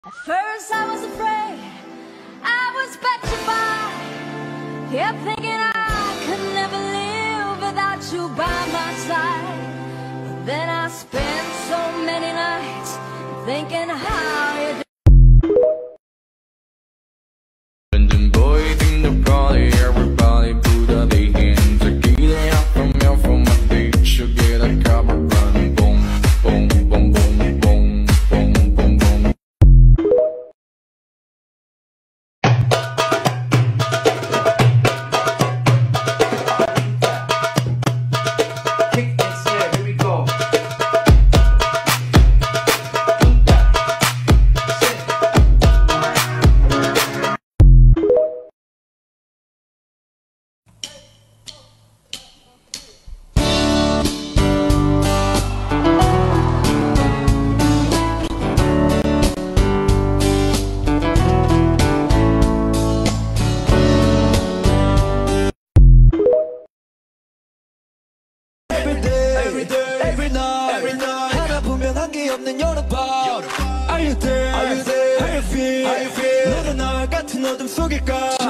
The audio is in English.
At first I was afraid, I was petrified, kept thinking I could never live without you by my side. But then I spent so many nights thinking how you do. London boy in the party, everybody put up their hands. Tequila out from my beach, you get a cover run. Boom, boom, boom, boom, boom, boom, boom, boom. Kick and snare, here we go. Every day, every night 하나뿐면 한계 없는 여름밤. Are you there? How you feel? 너는 나 같은 어둠 속일까?